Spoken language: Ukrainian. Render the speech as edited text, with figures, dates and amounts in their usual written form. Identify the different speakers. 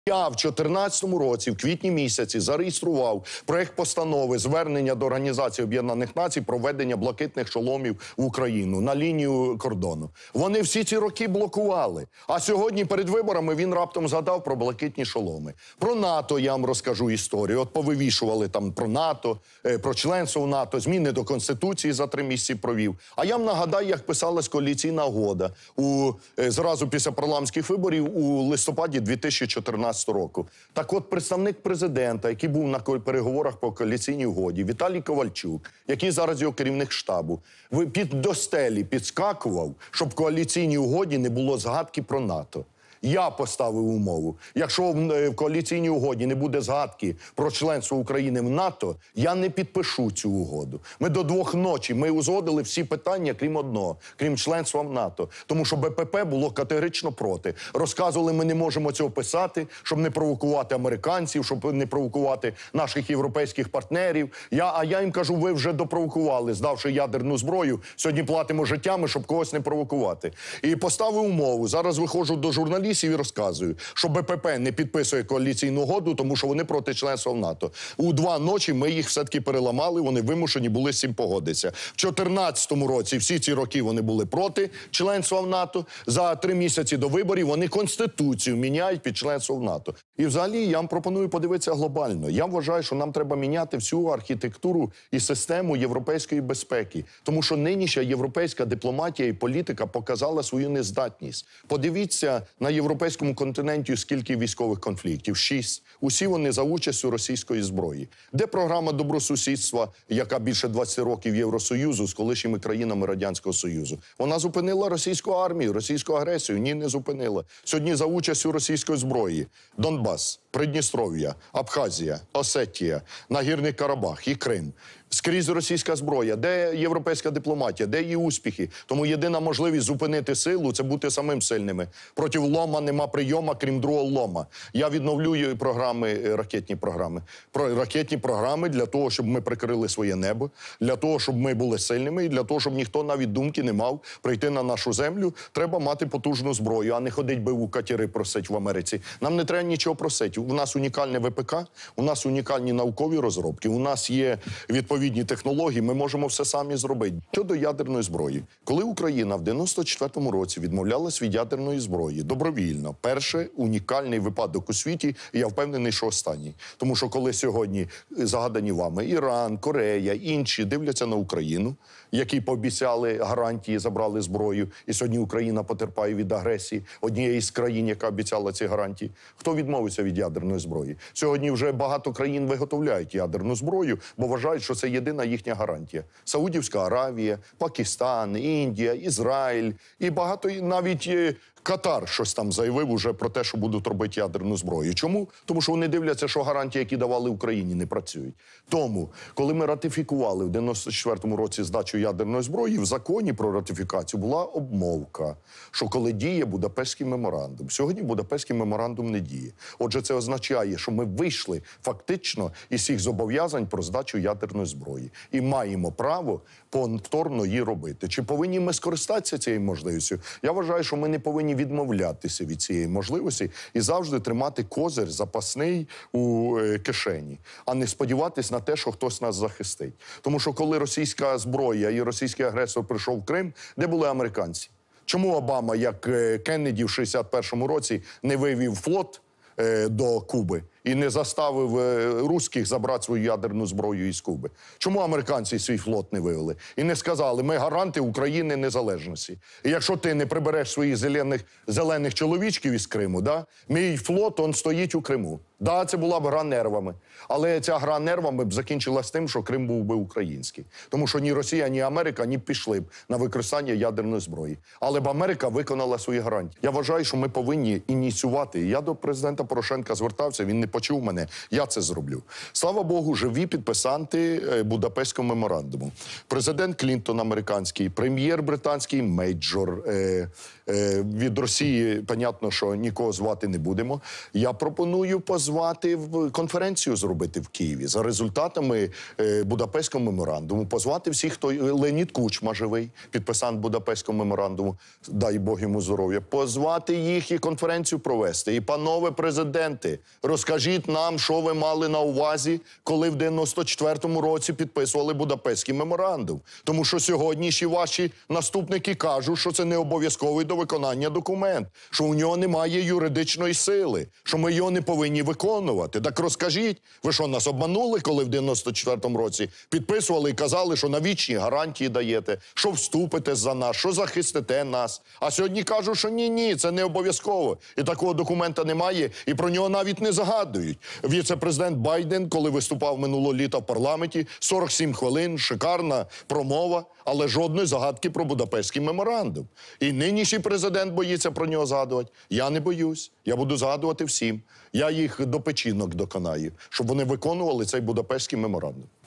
Speaker 1: Я в 2014 році, в квітні місяці, зареєстрував проект постанови звернення до Організації Об'єднаних Націй про введення блакитних шоломів в Україну на лінію кордону. Вони всі ці роки блокували. А сьогодні перед виборами він раптом згадав про блакитні шоломи. Про НАТО я вам розкажу історію. От повивішували там про НАТО, про членство в НАТО, зміни до Конституції за 3 місяці провів. А я вам нагадаю, як писалась коаліційна угода зразу після парламентських виборів у листопаді 2014 року. Так от, представник президента, який був на переговорах по коаліційній угоді, Віталій Ковальчук, який зараз його керівник штабу, до стелі підскакував, щоб в коаліційній угоді не було згадки про НАТО. Я поставив умову. Якщо в коаліційній угоді не буде згадки про членство України в НАТО, я не підпишу цю угоду. Ми до 2 ночі узгодили всі питання, крім одного, крім членства в НАТО. Тому що БПП було категорично проти. Розказували, ми не можемо цього писати, щоб не провокувати американців, щоб не провокувати наших європейських партнерів. А я їм кажу, ви вже допровокували, здавши ядерну зброю. Сьогодні платимо життями, щоб когось не провокувати. І поставив умову. Зараз виходжу до журналістів і розказую, що БПП не підписує коаліційну угоду, тому що вони проти членства в НАТО. У 2 ночі ми їх все-таки переламали, вони вимушені були з цим погодитися. В 2014 році, всі ці роки вони були проти членства в НАТО. За 3 місяці до виборів вони Конституцію міняють під членство в НАТО. І взагалі я вам пропоную подивитися глобально. Я вважаю, що нам треба міняти всю архітектуру і систему європейської безпеки. Тому що нинішня європейська дипломатія і політика показала свою нездатність. Подивіться на європейському континенті скільки військових конфліктів? 6. Усі вони за участю російської зброї. Де програма добросусідства, яка більше 20 років Євросоюзу з колишніми країнами Радянського Союзу? Вона зупинила російську армію, російську агресію? Ні, не зупинила. Сьогодні за участю російської зброї Донбас, Придністров'я, Абхазія, Осетія, Нагірний Карабах і Крим. Скрізь російська зброя. Де європейська дипломатія? Де її успіхи? Тому єдина можливість зупинити силу – це бути самим сильними. Проти лома нема прийома, крім другого лома. Я відновлюю ракетні програми для того, щоб ми прикрили своє небо, для того, щоб ми були сильними і для того, щоб ніхто навіть думки не мав прийти на нашу землю. Треба мати потужну зброю, а не ходить би у катери просить в Америці. Нам не треба нічого просити. У нас унікальне ВПК, у нас унікальні наукові розробки, у нас є відповідні технології, ми можемо все самі зробити. Щодо ядерної зброї. Коли Україна в 94-му році відмовлялась від ядерної зброї добровільно, перший унікальний випадок у світі, і я впевнений, що останній. Тому що коли сьогодні згадані вами Іран, Корея, інші дивляться на Україну, які пообіцяли гарантії, забрали зброю, і сьогодні Україна потерпає від агресії однієї з країн, яка обіцяла ці гарантії. Хто відмовиться від ядерної зброї? Сьогодні вже багато країн виготовляють ядерну зброю, бо вважають, що це єдина їхня гарантія. Саудівська Аравія, Пакистан, Індія, Ізраїль і багато, навіть Катар щось там заявив уже про те, що будуть робити ядерну зброю. Чому? Тому що вони дивляться, що гарантії, які давали Україні, не працюють. Тому, коли ми ратифікували в 94-му році здачу ядерної зброї, в законі про ратифікацію була обмовка, що коли діє Будапештський меморандум. Сьогодні Будапештський меморандум не діє. Отже, це означає, що ми вийшли фактично із всіх зобов'язань про здачу ядерної зброї. І маємо право повторно її робити. Чи повинні ми скористатися цією можливістю? Я вважаю, що ми не повинні відмовлятися від цієї можливості і завжди тримати козир запасний у кишені, а не сподіватись на те, що хтось нас захистить. Тому що коли російська зброя і російський агресор прийшов в Крим, де були американці? Чому Обама, як Кеннеді в 61-му році, не вивів флот до Куби і не заставив русських забрати свою ядерну зброю із Куби? Чому американці свій флот не вивели? І не сказали, ми гаранти України незалежності. І якщо ти не прибереш своїх зелених чоловічків із Криму, мій флот, он стоїть у Криму. Це була б гра нервами. Але ця гра нервами б закінчилась тим, що Крим був би український. Тому що ні Росія, ні Америка не пішли б на використання ядерної зброї. Але б Америка виконала свої гарантії. Я вважаю, що ми повинні ініціювати. Я до президента Порошенка звертався, він не почув мене. Я це зроблю. Слава Богу, живі підписанти Будапештського меморандуму. Президент Клінтон американський, прем'єр британський Мейджор. Від Росії, понятно, що нікого звати не будемо. Я пропоную позвати позвати конференцію зробити в Києві за результатами Будапештського меморандуму, позвати всіх, хто... Леонід Кучма живий, підписант Будапештського меморандуму, дай Бог йому здоров'я, позвати їх і конференцію провести. І, панове президенти, розкажіть нам, що ви мали на увазі, коли в 94-му році підписували Будапештський меморандум. Тому що сьогоднішні ваші наступники кажуть, що це не обов'язковий до виконання документ, що у нього немає юридичної сили, що ми його не повинні виконувати. Так розкажіть, ви що, нас обманули, коли в 94-му році підписували і казали, що на вічні гарантії даєте, що вступите за нас, що захистите нас. А сьогодні кажуть, що ні, це не обов'язково. І такого документа немає, і про нього навіть не згадують. Віце-президент Байден, коли виступав минулого літа в парламенті, 47 хвилин, шикарна промова, але жодної загадки про Будапештський меморандум. І нинішній президент боїться про нього згадувати. Я не боюсь. Я буду згадувати всім. Я їх до печінок доконаю, щоб вони виконували цей Будапештський меморандум.